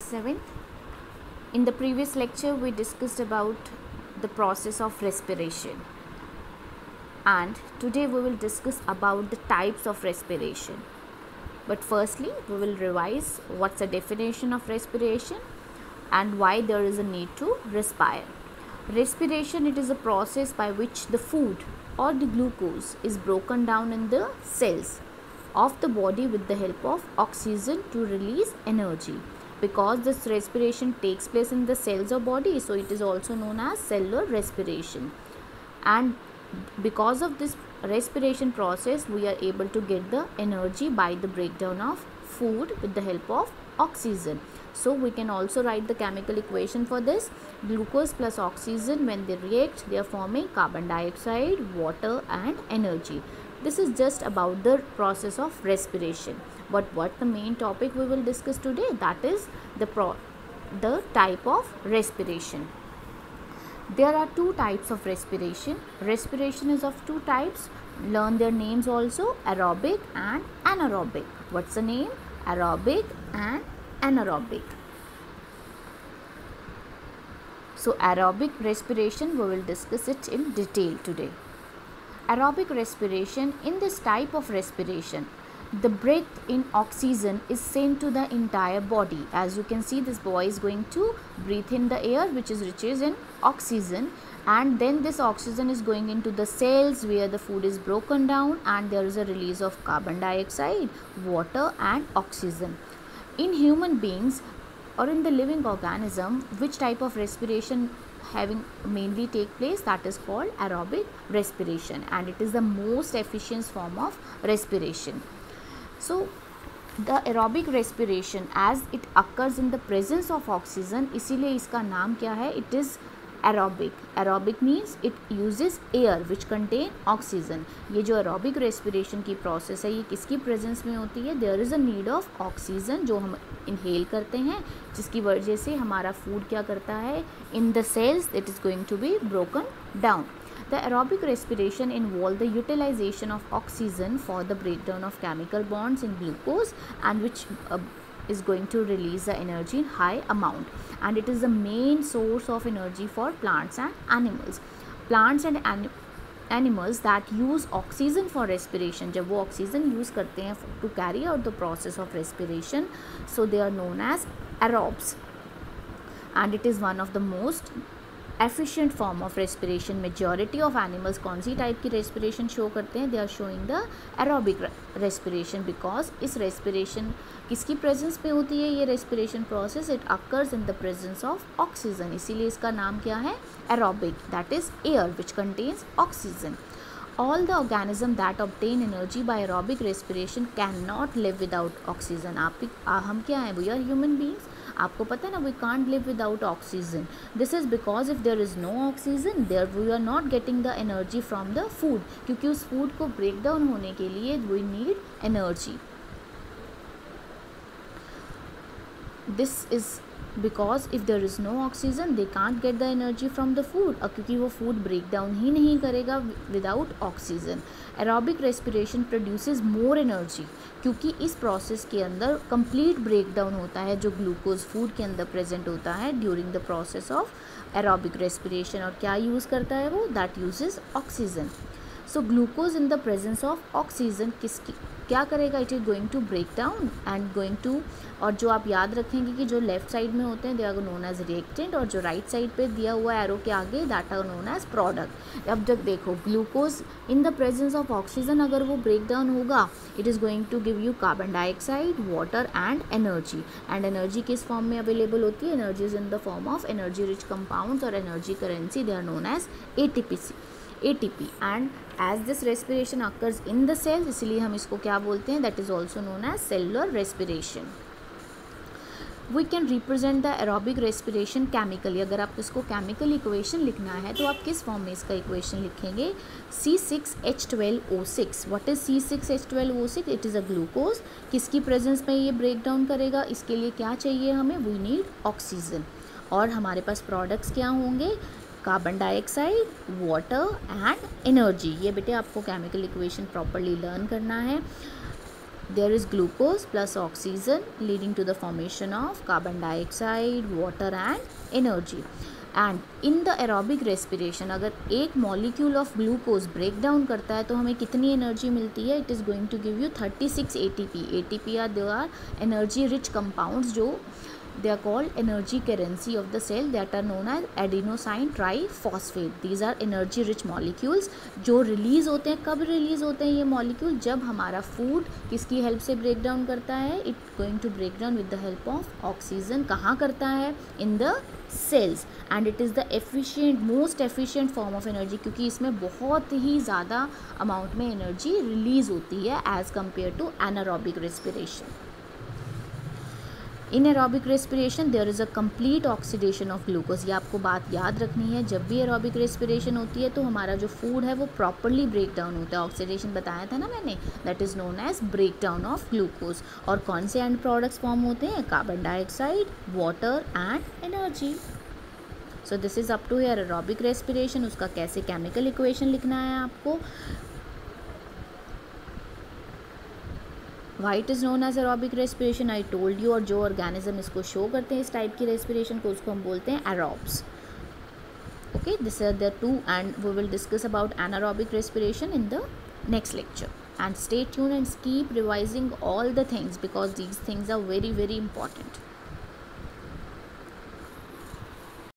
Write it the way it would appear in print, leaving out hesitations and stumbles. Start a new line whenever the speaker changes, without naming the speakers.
7th. In the previous lecture we discussed about the process of respiration, and today we will discuss about the types of respiration. But firstly we will revise what's the definition of respiration and why there is a need to respire. Respiration, it is a process by which the food or the glucose is broken down in the cells of the body with the help of oxygen to release energy. Because this respiration takes place in the cells of body, so it is also known as cellular respiration. And because of this respiration process, we are able to get the energy by the breakdown of food with the help of oxygen. So we can also write the chemical equation for this. Glucose plus oxygen, when they react, they are forming carbon dioxide, water and energy. This is just about the process of respiration. But what the main topic we will discuss today, that is the type of respiration. There are two types of respiration. Respiration is of two types. Learn their names also, aerobic and anaerobic. What's the name? Aerobic and anaerobic. So aerobic respiration, we will discuss it in detail today. Aerobic respiration, in this type of respiration, the breath in oxygen is sent to the entire body. As you can see, this boy is going to breathe in the air which is rich in oxygen, and then this oxygen is going into the cells where the food is broken down and there is a release of carbon dioxide, water and oxygen. In human beings or in the living organism, which type of respiration having mainly take place, that is called aerobic respiration, and it is the most efficient form of respiration. So the aerobic respiration, as it occurs in the presence of oxygen, इसीलिए इसका नाम क्या है? It is aerobic. Aerobic means it uses air which contain oxygen. ये जो aerobic respiration की process है, ये किसकी presence में होती है? There is a need of oxygen जो हम inhale करते हैं, जिसकी वजह से हमारा food क्या करता है? In the cells it is going to be broken down. The aerobic respiration involves the utilization of oxygen for the breakdown of chemical bonds in glucose, and which is going to release the energy in high amount, and it is the main source of energy for plants and animals. Plants and animals that use oxygen for respiration, जब वो oxygen use करते हैं to carry out the process of respiration, so they are known as aerobes, and it is one of the most efficient form of respiration. Majority of animals कौन सी type की respiration show करते हैं? They are showing the aerobic respiration, because इस respiration किसकी presence में होती है? ये respiration process it occurs in the presence of oxygen, इसीलिए इसका नाम क्या है? Aerobic, that is air which contains oxygen. All the organisms that obtain energy by aerobic respiration cannot live without oxygen. हम क्या हैं? We are human beings. आपको पता है ना, we can't live without oxygen. This is because if there is no oxygen, there we are not getting the energy from the food, क्योंकि उस food को break down होने के लिए we need energy. This is because if there is no oxygen, they can't get the energy from the food, और क्योंकि वो food break down ही नहीं करेगा without oxygen. Aerobic respiration produces more energy, क्योंकि इस process के अंदर complete breakdown होता है जो glucose food के अंदर present होता है during the process of aerobic respiration. और क्या use करता है वो? That uses oxygen. So glucose in the presence of oxygen किसकी क्या करेगा? It is going to break down and going to, और जो आप याद रखेंगे कि जो लेफ्ट साइड में होते हैं they are known as reactant, और जो राइट साइड पे दिया हुआ है एरो के आगे that are known as product. अब जब देखो glucose in the presence of oxygen अगर वो ब्रेक डाउन होगा, it is going to give you carbon dioxide, water and energy. And energy किस फॉर्म में अवेलेबल होती है? Energy is in the form of energy rich compounds और energy currency, they are known as ATP. And as this respiration occurs in the cells, इसलिए हम इसको क्या बोलते हैं? That is also known as cellular respiration. We can represent the aerobic respiration chemically. अगर आप इसको chemical equation लिखना है तो आप किस फॉर्म में इसका equation लिखेंगे? C6H12O6. What is C6H12O6? It is a glucose. किसकी presence में ये break down करेगा? इसके लिए क्या चाहिए हमें? We need oxygen. और हमारे पास products क्या होंगे? Carbon dioxide, water and energy. ये बेटे आपको केमिकल इक्वेशन प्रॉपरली लर्न करना है. there is glucose plus oxygen leading to the formation of carbon dioxide, water and energy. And in the aerobic respiration अगर एक molecule of glucose break down करता है तो हमें कितनी एनर्जी मिलती है? It is going to give you 36 ATP. ATP are they are energy rich compounds जो they are called energy currency of the cell that are known as adenosine triphosphate. These are energy rich molecules जो release होते हैं. कब release होते हैं ये molecule? जब हमारा फूड किसकी हेल्प से ब्रेक डाउन करता है? It going to break down with the help of oxygen. कहाँ करता है? In the cells. And it is the efficient most efficient form of energy, क्योंकि इसमें बहुत ही ज़्यादा अमाउंट में एनर्जी रिलीज़ होती है as compare to anaerobic respiration. In aerobic respiration there is a complete oxidation of glucose. ये आपको बात याद रखनी है. जब भी एरोबिक रेस्पिरेशन होती है तो हमारा जो फूड है वो प्रॉपरली ब्रेक डाउन होता है. ऑक्सीडेशन बताया था ना मैंने, that is known as break down of glucose. और कौन से एंड प्रोडक्ट्स फॉर्म होते हैं? Carbon dioxide, water and energy. So this is up to your aerobic respiration. उसका कैसे केमिकल इक्वेशन लिखना है आपको. Why it is known as aerobic respiration I told you. और जो ऑर्गेनिज्म इसको शो करते हैं इस टाइप की रेस्पिरेशन को, उसको हम बोलते हैं aerobes. Okay, this are the two and we will discuss about anaerobic respiration in the next lecture. And stay tuned and keep revising all the things because these things are very, very important.